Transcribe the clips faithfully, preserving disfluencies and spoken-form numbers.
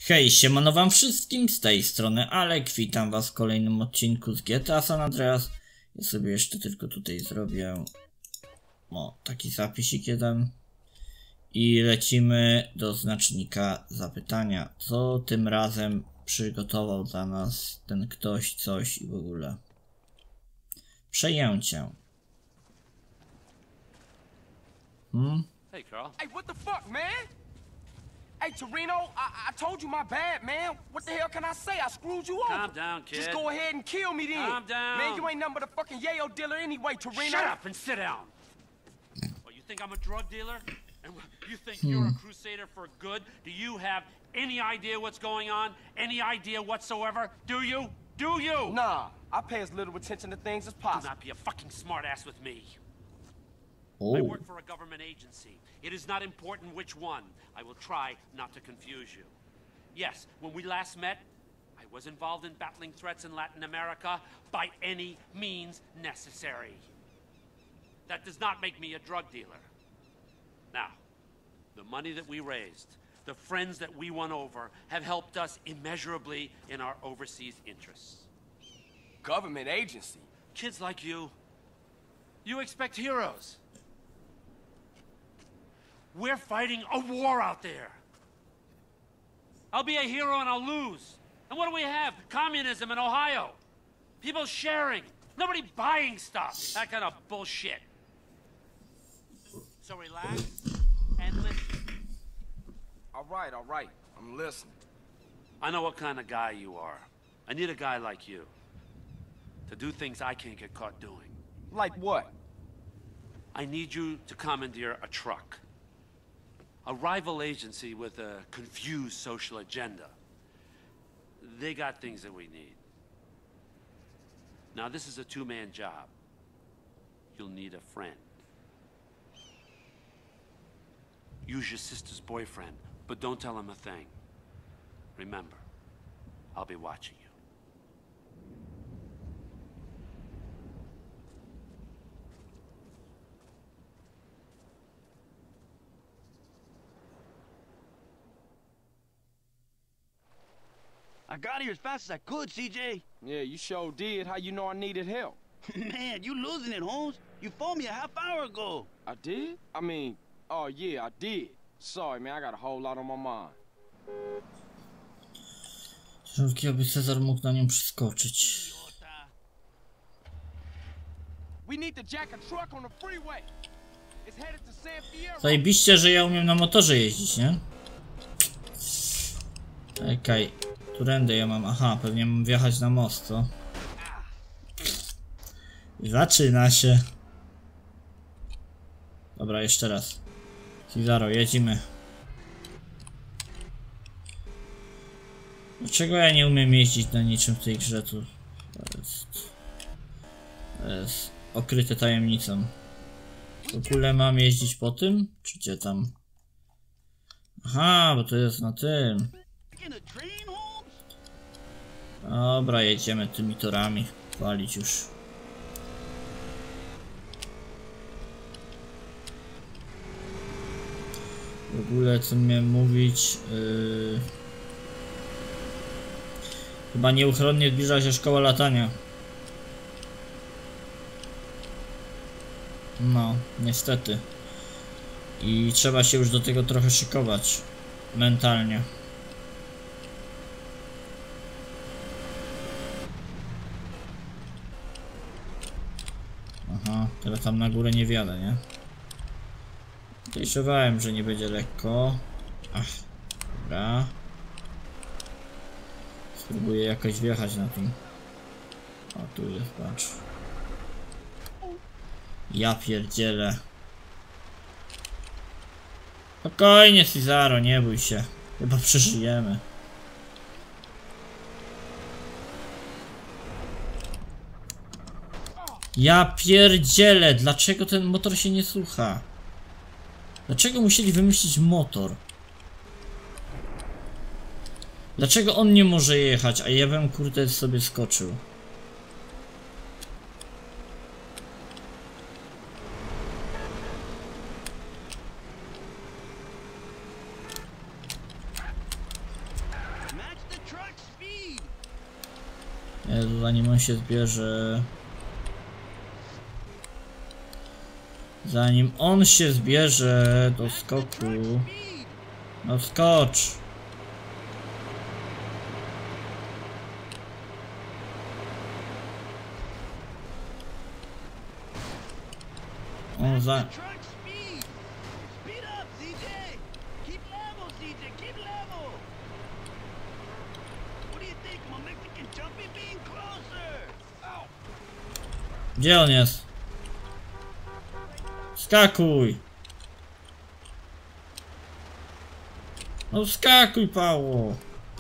Hej, siemano wam wszystkim, z tej strony Alek, witam was w kolejnym odcinku z G T A San Andreas. Ja sobie jeszcze tylko tutaj zrobię o, taki zapisik jeden i lecimy do znacznika zapytania, co tym razem przygotował dla nas ten ktoś, coś i w ogóle. Przejęcie. Hmm? Hey, Carl. Hey, what the fuck, man? Hey, Torino, I, I told you my bad, man. What the hell can I say? I screwed you over. Calm down, kid. Just go ahead and kill me then. Calm down. Man, you ain't nothing but a fucking yayo dealer anyway, Torino. Shut up and sit down. Well, you think I'm a drug dealer? And you think hmm. you're a crusader for good? Do you have any idea what's going on? Any idea whatsoever? Do you? Do you? Nah, I pay as little attention to things as possible. Do not be a fucking smartass with me. Oh. I work for a government agency. It is not important which one. I will try not to confuse you. Yes, when we last met, I was involved in battling threats in Latin America by any means necessary. That does not make me a drug dealer. Now, the money that we raised, the friends that we won over, have helped us immeasurably in our overseas interests. Government agency? Kids like you, you expect heroes. We're fighting a war out there. I'll be a hero and I'll lose. And what do we have? Communism in Ohio. People sharing. Nobody buying stuff. That kind of bullshit. So relax and listen. All right, all right. I'm listening. I know what kind of guy you are. I need a guy like you to do things I can't get caught doing. Like what? I need you to commandeer a truck. A rival agency with a confused social agenda. They got things that we need. Now, this is a two-man job. You'll need a friend. Use your sister's boyfriend, but don't tell him a thing. Remember, I'll be watching you. I got here as fast as I could, C J. Yeah, you sure did. How you know I needed help? Man, you losing it, Holmes. You phoned me a half hour ago. I did? I mean, oh yeah, I did. Sorry, man, I got a whole lot on my mind. Żółki, aby Cezar mógł na nią przeskoczyć. We need to jack a truck on the freeway. It's headed to San Fierro. Zajebiście, że ja umiem na motorze jeździć, nie? Okej. Okay. Którędy ja mam? Aha, pewnie mam wjechać na most, co? Zaczyna się. Dobra, jeszcze raz. Cezaro, jedziemy. Dlaczego ja nie umiem jeździć na niczym w tej grze? Tu to jest, to jest okryte tajemnicą. W ogóle mam jeździć po tym? Czy gdzie tam? Aha, bo to jest na tym. Dobra, jedziemy tymi torami. Walić już. W ogóle co miałem mówić? Yy... Chyba nieuchronnie zbliża się szkoła latania. No, niestety. I trzeba się już do tego trochę szykować. Mentalnie. Aha, teraz tam na górę nie wjadę, nie? Podejrzewałem, że nie będzie lekko. Ach, dobra. Spróbuję jakoś wjechać na tym. O, tu jest, patrz. Ja pierdzielę. Spokojnie, Cezaro, nie bój się. Chyba przeżyjemy. Ja pierdzielę, dlaczego ten motor się nie słucha? Dlaczego musieli wymyślić motor? Dlaczego on nie może jechać, a ja bym kurde sobie skoczył? Jezu, zanim on się zbierze... Zanim on się zbierze do skoku... No skocz! On za... Gdzie on jest? Skakuj! No skakuj, Pało!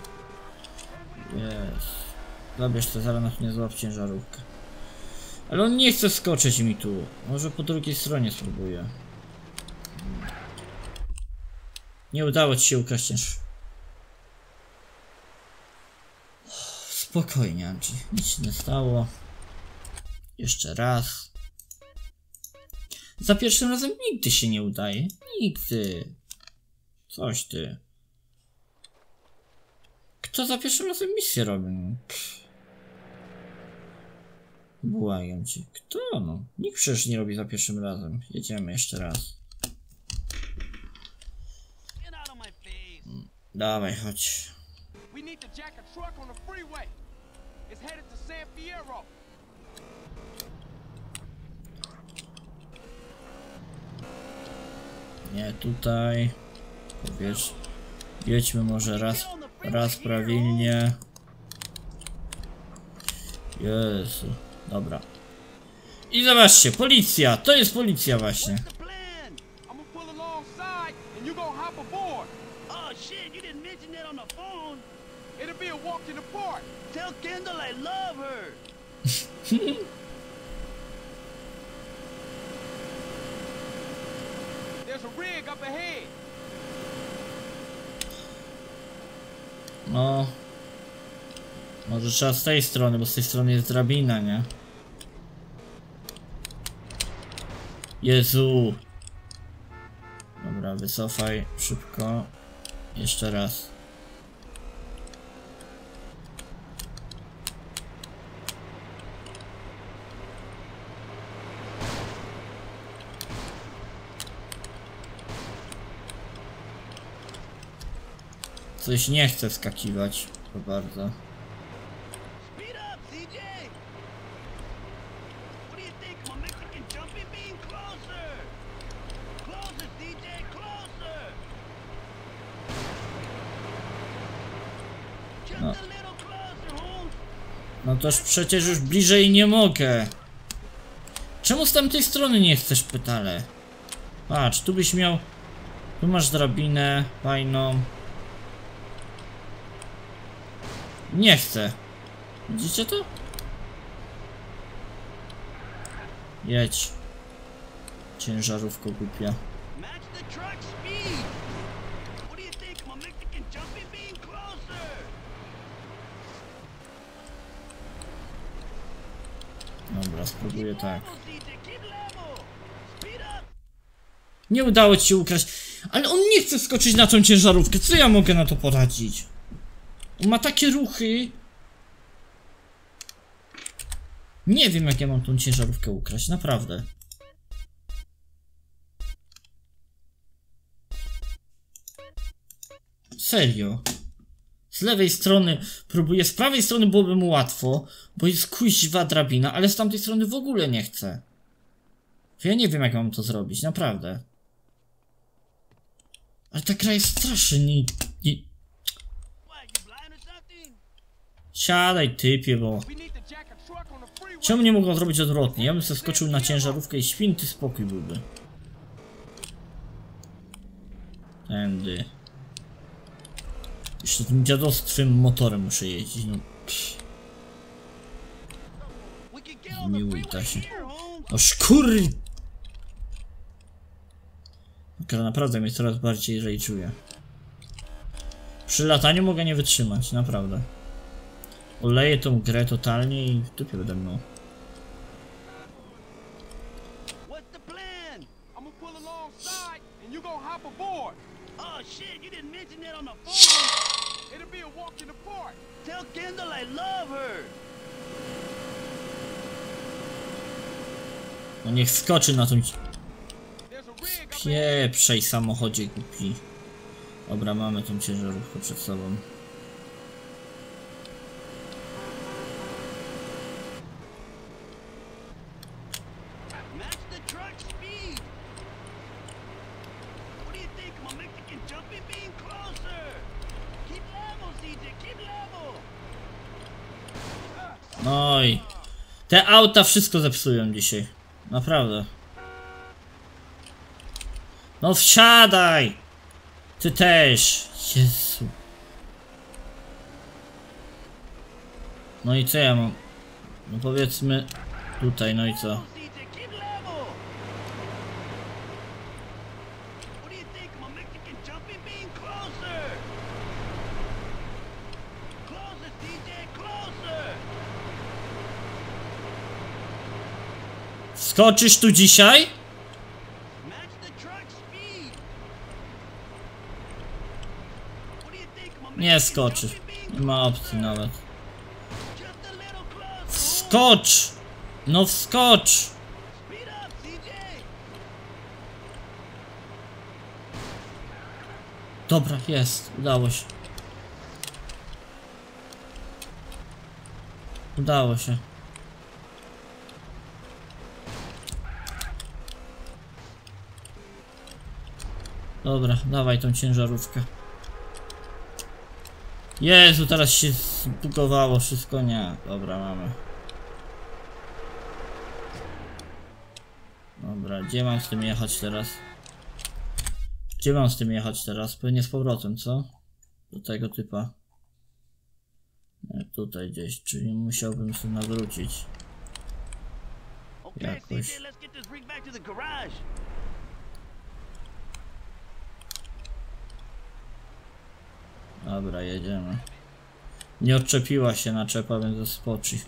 Jest. Zabierz to, zaraz nas nie złap ciężarówkę. Ale on nie chce skoczyć mi tu. Może po drugiej stronie spróbuję. Nie udało ci się ukraść cięż. Spokojnie, Andrzej. Nic się nie stało. Jeszcze raz. Za pierwszym razem nigdy się nie udaje. Nigdy. Coś ty. Kto za pierwszym razem misję robi? Pff. Błagam cię. Kto no? Nikt przecież nie robi za pierwszym razem. Jedziemy jeszcze raz. Hmm. Dawaj, chodź. Nie tutaj. Powiedz. Jedźmy może raz, raz prawilnie. Jezu. Dobra. I zobaczcie, policja! To jest policja właśnie. No. Może trzeba z tej strony, bo z tej strony jest drabina, nie? Jezu. Dobra, wycofaj szybko. Jeszcze raz. Coś nie chce wskakiwać, to bardzo. No. No toż przecież już bliżej nie mogę. Czemu z tamtej strony nie chcesz, pytale? Patrz, tu byś miał... Tu masz drabinę fajną. Nie chcę. Widzicie to? Jedź. Ciężarówko głupia. Dobra, spróbuję tak. Nie udało ci się ukraść. Ale on nie chce skoczyć na tą ciężarówkę. Co ja mogę na to poradzić? On ma takie ruchy. Nie wiem, jak ja mam tą ciężarówkę ukraść, naprawdę. Serio. Z lewej strony próbuję, z prawej strony byłoby mu łatwo, bo jest kuźwa drabina, ale z tamtej strony w ogóle nie chcę. Ja nie wiem, jak mam to zrobić, naprawdę. Ale ta gra jest strasznie... Nie, nie... Siadaj, typie, bo... Czemu nie mogą zrobić odwrotnie? Ja bym sobie skoczył na ciężarówkę i święty spokój byłby. Tędy. Jeszcze tym dziadostwym motorem muszę jeździć, no. Zmiłuj ta się. No szkur... Okej, naprawdę mnie coraz bardziej rage'uje. Przy lataniu mogę nie wytrzymać, naprawdę. Oleję tą grę totalnie i w dupie będę mną. No niech wskoczy na tą... Pieprzej samochodzie głupi. Dobra, mamy tą ciężarówkę przed sobą. Oj, te auta wszystko zepsują dzisiaj. Naprawdę. No wsiadaj! Ty też. Jezu. No i co ja mam? No powiedzmy tutaj, no i co? Skoczysz tu dzisiaj? Nie skoczy. Nie ma opcji nawet. Wskocz! No wskocz! Dobra, jest. Udało się. Udało się. Dobra, dawaj tą ciężarówkę. Jezu, teraz się zbugowało wszystko, nie. Dobra, mamy. Dobra, gdzie mam z tym jechać teraz? Gdzie mam z tym jechać teraz? Pewnie z powrotem, co? Do tego typa. Nie, tutaj gdzieś, czyli musiałbym sobie nawrócić. Jakoś. Dobra, jedziemy. Nie odczepiła się naczepa, więc zaspoczy.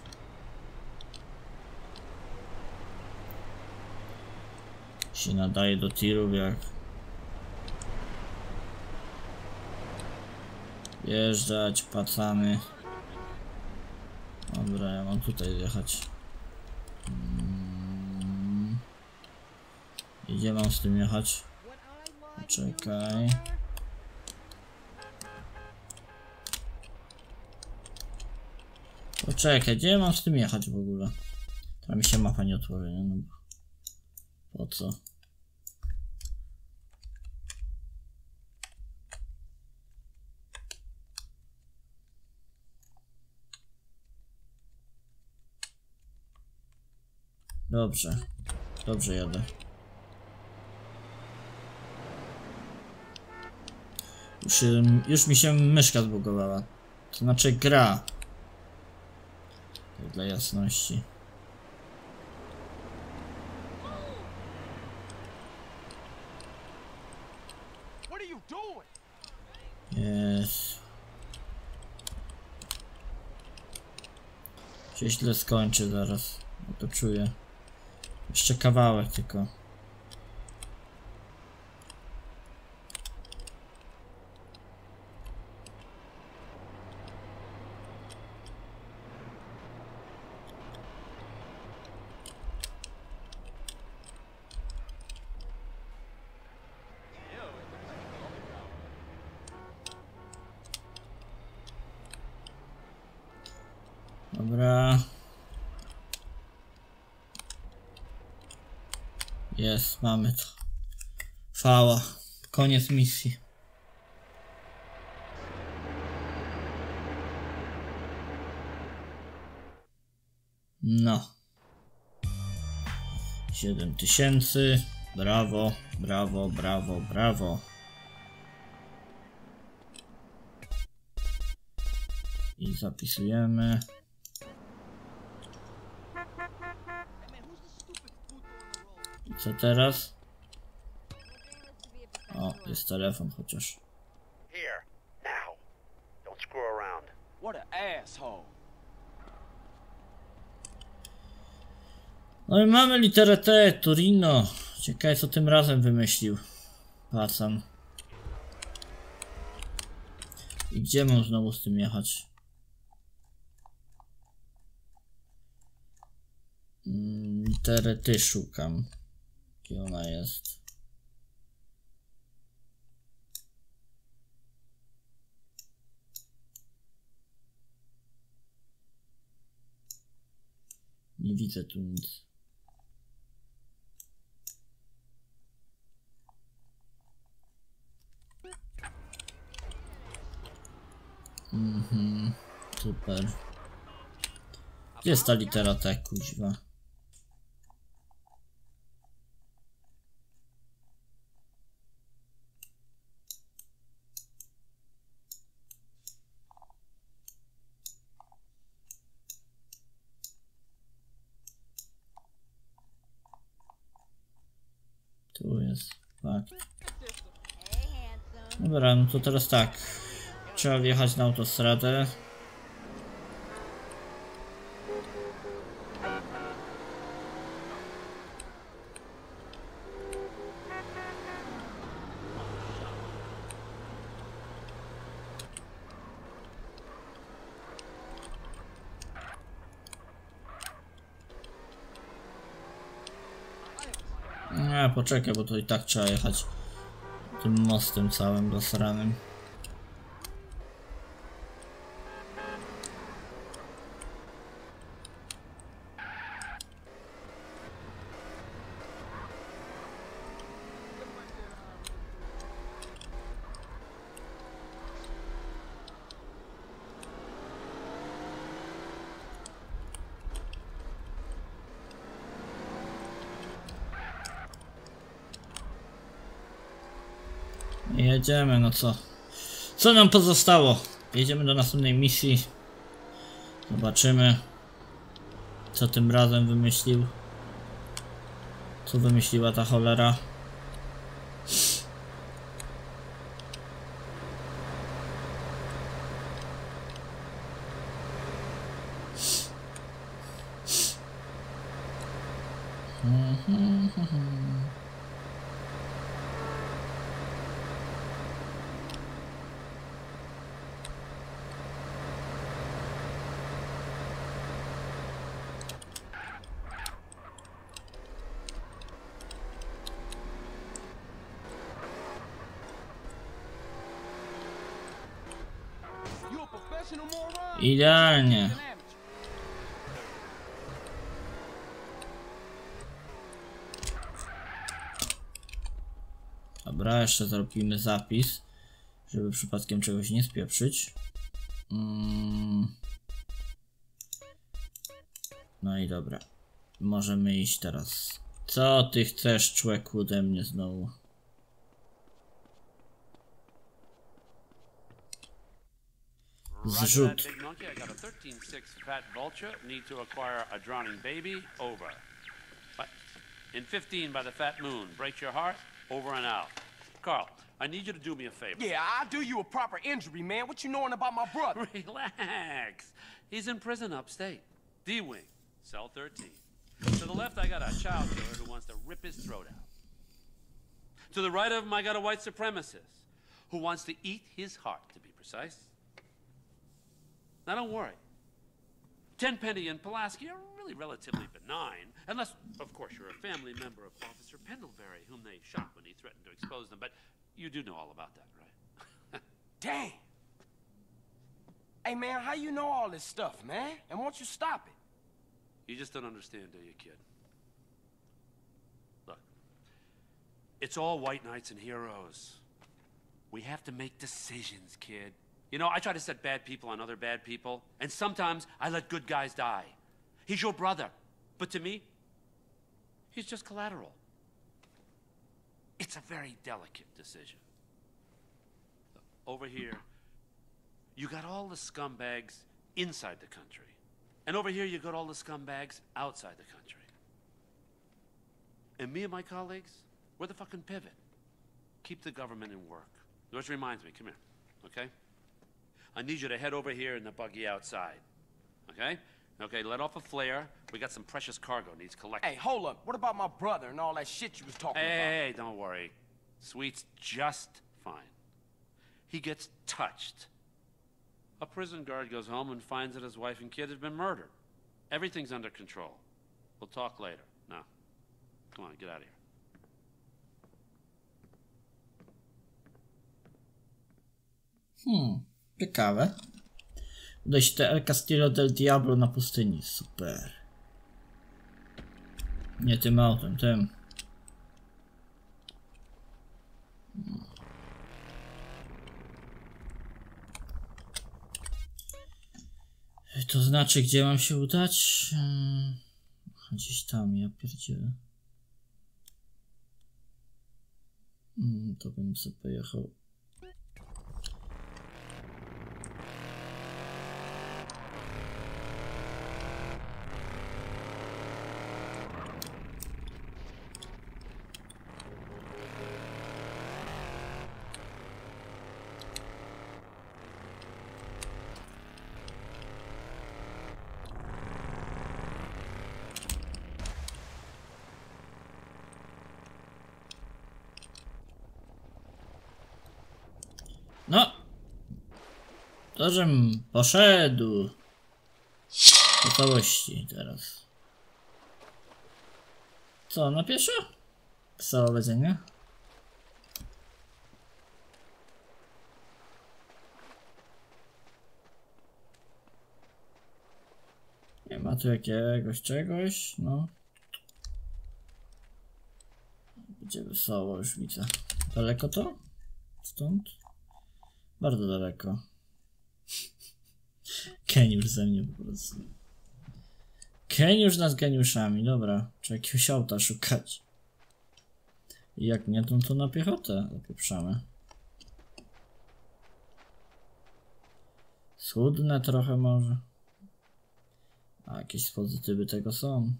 Się nadaje do tirów jak... Jeżdżać, pacamy. Dobra, ja mam tutaj zjechać. Hmm. Gdzie mam z tym jechać? Czekaj. Poczekaj, gdzie mam z tym jechać w ogóle? Tam mi się mapa nie otworzy, nie? No po co? Dobrze, dobrze jadę. Już, już mi się myszka zbugowała. To znaczy gra. Tak dla jasności. Jest. Się źle skończy zaraz. No to czuję. Jeszcze kawałek tylko. Dobra. Jest, mamy to. Fała. Koniec misji. No. siedem tysięcy. Brawo, brawo, brawo, brawo. I zapisujemy. I co teraz? O, jest telefon chociaż. Here, now. Don't screw around. What an asshole. No i mamy literę T, Torino. Ciekawe co tym razem wymyślił Pacan. I gdzie mam znowu z tym jechać? Literę T szukam. Gdzie ona jest? Nie widzę tu nic. Mhm, super. Gdzie jest ta litera T, kuźwa? Tu jest fakt. Dobra, no to teraz tak. Trzeba wjechać na autostradę. Nie, poczekaj, bo to i tak trzeba jechać tym mostem całym dosranym. Jedziemy, no co? Co nam pozostało? Jedziemy do następnej misji. Zobaczymy, co tym razem wymyślił. Co wymyśliła ta cholera. Idealnie. Dobra, jeszcze zrobimy zapis, żeby przypadkiem czegoś nie spieprzyć. Mm. No i dobra. Możemy iść teraz. Co ty chcesz, człeku, ode mnie znowu? Zrzut. In fifteen by the fat moon, break your heart, over and out. Carl, I need you to do me a favor. Yeah, I'll do you a proper injury, man. What you knowing about my brother? Relax. He's in prison upstate. D-Wing, cell thirteen. To the left, I got a child killer who wants to rip his throat out. To the right of him, I got a white supremacist who wants to eat his heart, to be precise. Now, don't worry. Tenpenny and Pulaski are really relatively benign, unless, of course, you're a family member of Officer Pendlebury, whom they shot when he threatened to expose them. But you do know all about that, right? Dang. Hey, man, how you know all this stuff, man? And won't you stop it? You just don't understand, do you, kid? Look, it's all white knights and heroes. We have to make decisions, kid. You know, I try to set bad people on other bad people, and sometimes I let good guys die. He's your brother, but to me, he's just collateral. It's a very delicate decision. Over here, you got all the scumbags inside the country. And over here, you got all the scumbags outside the country. And me and my colleagues, we're the fucking pivot. Keep the government in work. Which reminds me, come here, okay? I need you to head over here in the buggy outside, okay? Okay, let off a flare. We got some precious cargo needs collecting. Hey, hold up. What about my brother and all that shit you was talking Hey, about? hey, hey, don't worry. Sweet's just fine. He gets touched. A prison guard goes home and finds that his wife and kid have been murdered. Everything's under control. We'll talk later. No. Come on, get out of here. Hmm, ciekawe. Udać te El Castillo del Diablo na pustyni. Super. Nie tym autem, tym. Hmm. To znaczy, gdzie mam się udać? Hmm. Gdzieś tam, ja pierdzielę. Hmm, to bym sobie pojechał. No, to żem poszedł po całości teraz. Co, na pieszo? Całe jedzenie? Nie ma tu jakiegoś czegoś, no. Będzie wesoło, już widzę. Daleko to? Stąd? Bardzo daleko. Geniusz ze mnie po prostu. Geniusz nad geniuszami, dobra. Trzeba jakiegoś auta szukać. I jak nie, to, to na piechotę zapieprzamy. Schudnę trochę może. A jakieś pozytywy tego są.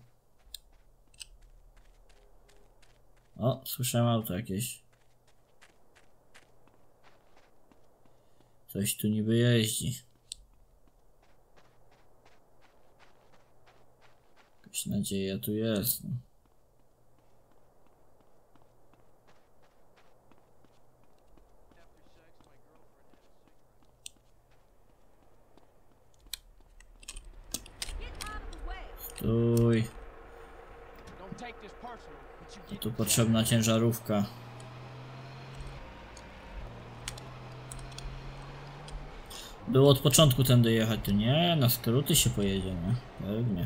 O, słyszałem auto jakieś. Coś tu niby jeździ. Jakaś nadzieja tu jest. No. Stój. To tu potrzebna ciężarówka. Było od początku tędy jechać, to nie, na skróty się pojedzie, nie? Pewnie.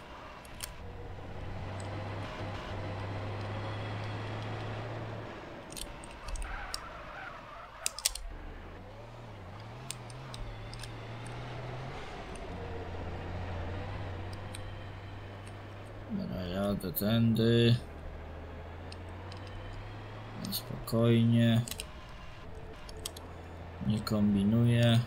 Dobra, jadę tędy. Spokojnie. Nie kombinuję.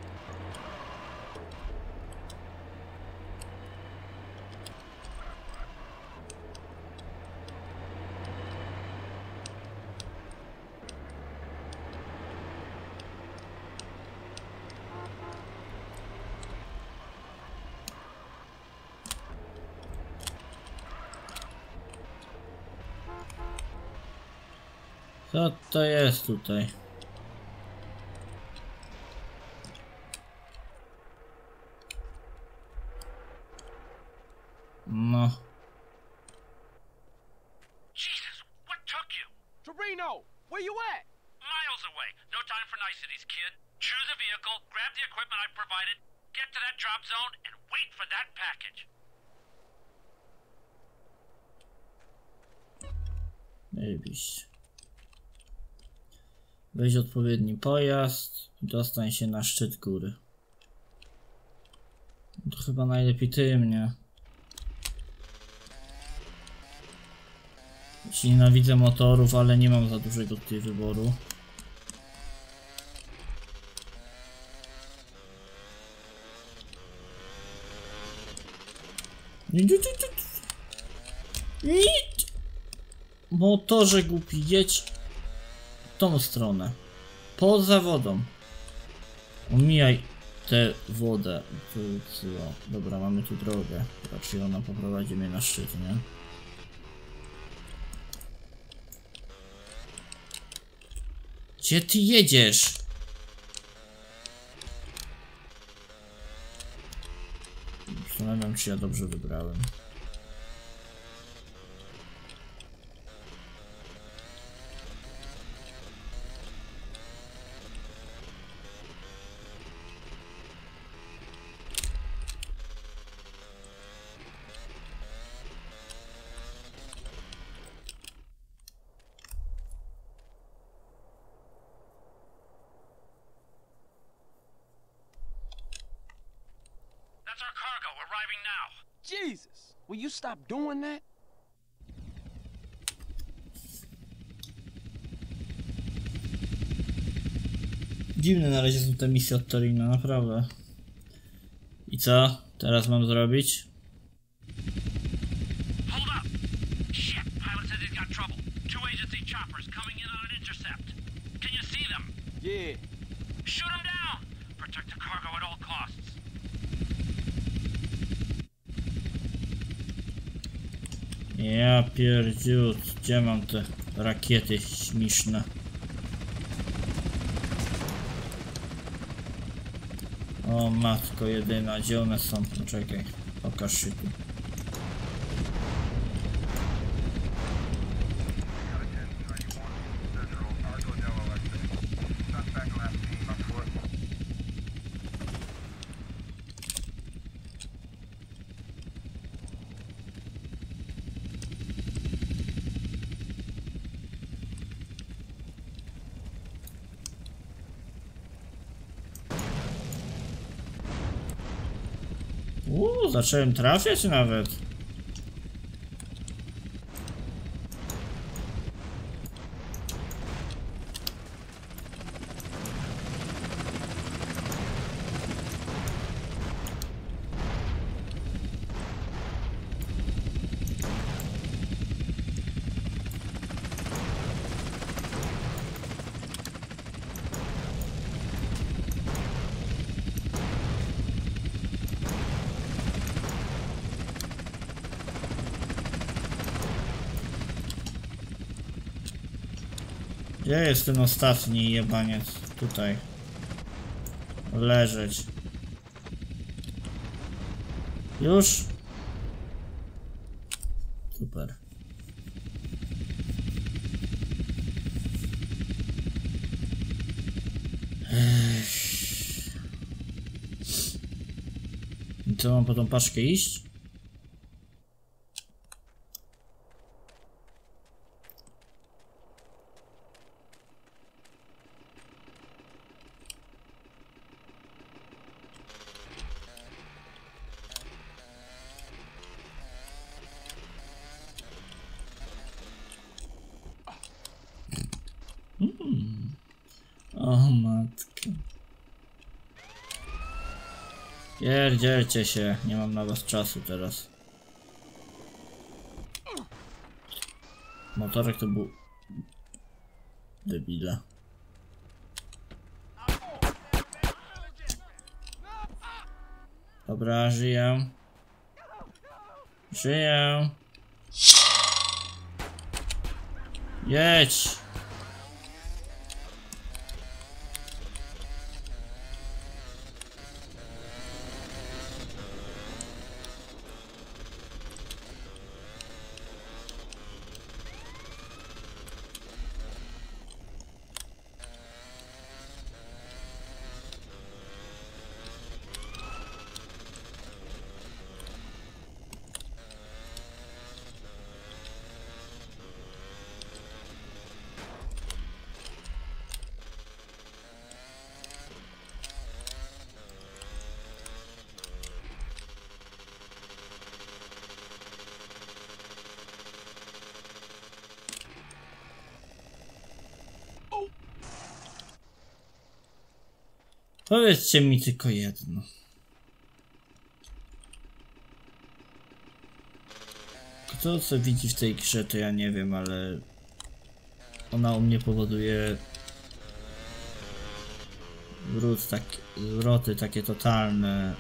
Co to jest tutaj? No. Jesus, what took you? Torino, where you at? Miles away. No time for niceties, kid. Choose a vehicle, grab the equipment I've provided, get to that drop zone, and wait for that package. Zajebiście. Weź odpowiedni pojazd i dostań się na szczyt góry. To chyba najlepiej tym, nie? Nienawidzę motorów, ale nie mam za dużego tutaj wyboru. Nic! Motorze głupi, jedź w tą stronę. Poza wodą. Omijaj tę wodę. Tu, tu, dobra, mamy tu drogę. Raczej ona poprowadzi mnie na szczyt, nie? Gdzie ty jedziesz? Zastanawiam się, czy ja dobrze wybrałem. arriving now. Jesus, will you stop doing that? Dziwne na razie są te misje od Torino, naprawdę. I co teraz mam zrobić? Hold up! Shit, pilot says he's got trouble. Two agency choppers coming in on an intercept. Can you see them? Yeah. Shoot them down! Protect the cargo at all costs. Ja pierdziut, gdzie mam te rakiety śmieszne? O matko jedyna, gdzie one są? Poczekaj, pokaż się tu. Uuu, zacząłem trafiać nawet. Gdzie jest ten ostatni jebaniec? Tutaj. Leżeć. Już? Super. Ech. I co, mam po tą paczkę iść? Mm. O matko. Pierdzielcie się, nie mam na was czasu teraz. Motorek to był... debila. Dobra, żyję. Żyję. Jedź! Powiedzcie mi tylko jedno. Kto co widzi w tej grze, to ja nie wiem, ale ona u mnie powoduje zwrot, tak, zwroty takie totalne.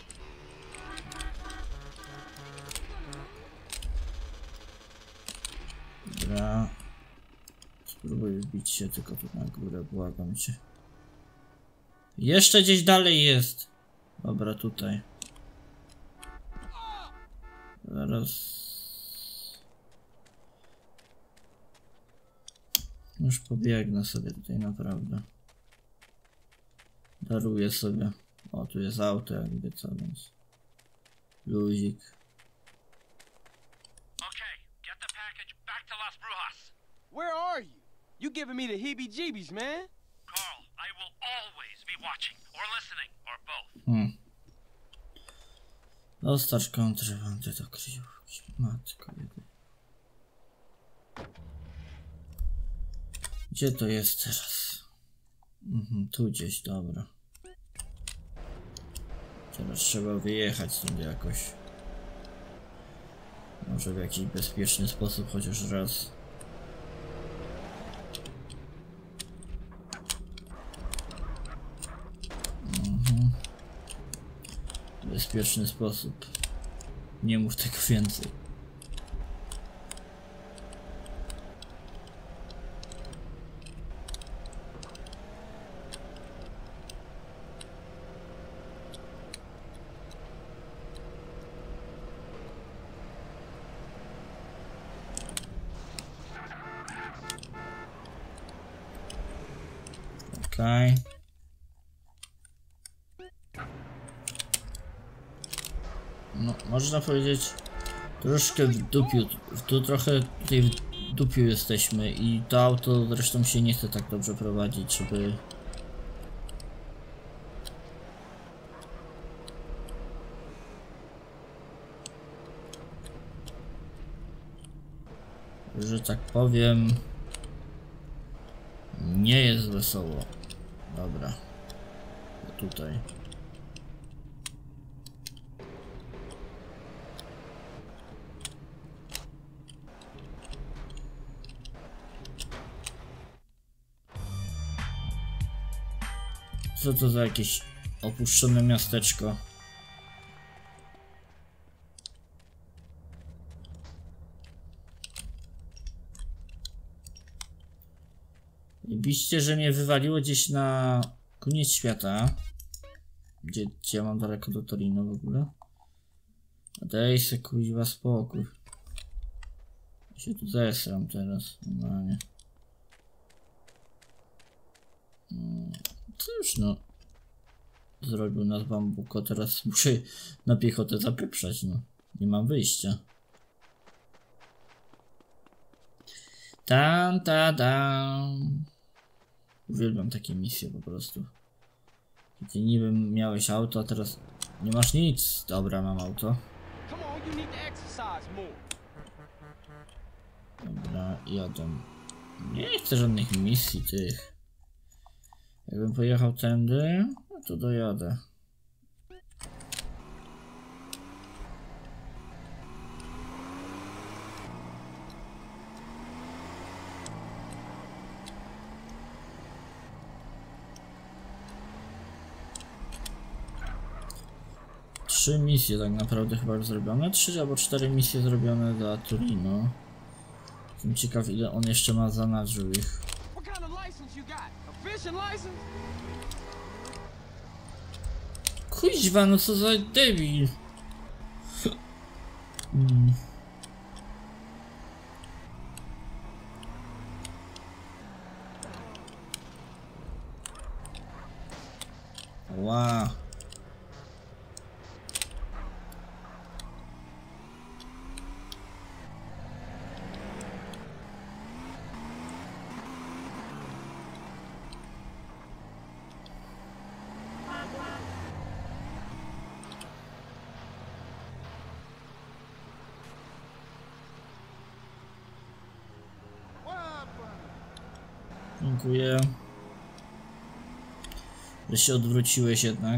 Dobra. Spróbuję wbić się tylko tu na górę, błagam cię. Jeszcze gdzieś dalej jest. Dobra, tutaj. Zaraz. Już pobiegnę sobie tutaj naprawdę. Daruję sobie. O, tu jest auto jakby co, więc... luzik. Okay, get the package back to Las Brujas. Where are you? You giving me the heebie-jeebies, man. Carl, I will always be watching, or listening, or both. Hmm. Dostarcz kontrabandę do kryjówki. Matko jedyna. Gdzie to jest teraz? Mhm, tu gdzieś, dobra. Teraz trzeba wyjechać stąd jakoś. Może w jakiś bezpieczny sposób chociaż raz. Mhm. Bezpieczny sposób. Nie mów tego więcej. Okej. No, można powiedzieć, troszkę w dupiu, tu trochę tutaj w dupiu jesteśmy i to auto zresztą się nie chce tak dobrze prowadzić, żeby... że tak powiem... nie jest wesoło. Dobra. Tutaj. Co to za jakieś opuszczone miasteczko? Biście, że mnie wywaliło gdzieś na koniec świata. Gdzie, gdzie ja mam daleko do Torino w ogóle? Daj se kuźwa spokój. Ja się tu zesram teraz. Normalnie. Cóż no. Zrobił nas bambuko, teraz muszę na piechotę zapieprzać, no. Nie mam wyjścia. Tam, ta, tam. Uwielbiam takie misje po prostu. Gdzie niby miałeś auto, a teraz nie masz nic. Dobra, mam auto. Dobra, jadę. Nie chcę żadnych misji tych. Jakbym pojechał tędy, no to dojadę. Trzy misje tak naprawdę chyba już zrobione. Trzy albo cztery misje zrobione dla Torino. Jestem ciekaw, ile on jeszcze ma zanadrzył ich. Kuźwa, no co za debil. Hmm. Wow. Dziękuję, że się odwróciłeś jednak.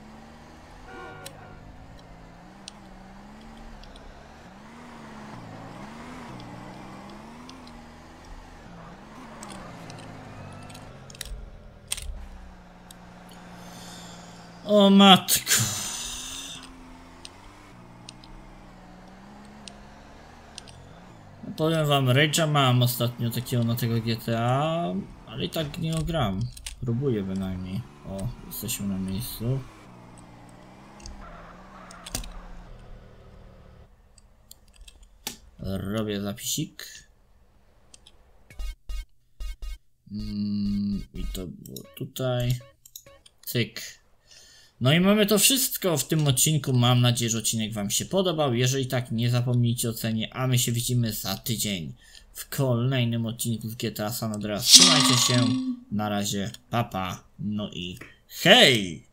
O matko. Powiem wam, rage'a mam ostatnio takiego na tego G T A, ale i tak nie gram. Próbuję bynajmniej. O, jesteśmy na miejscu. Robię zapisik. Mm, I to było tutaj. Cyk. No i mamy to wszystko w tym odcinku. Mam nadzieję, że odcinek wam się podobał. Jeżeli tak, nie zapomnijcie o cenie, a my się widzimy za tydzień w kolejnym odcinku z G T A San Andreas. Trzymajcie się, na razie, papa, no i hej!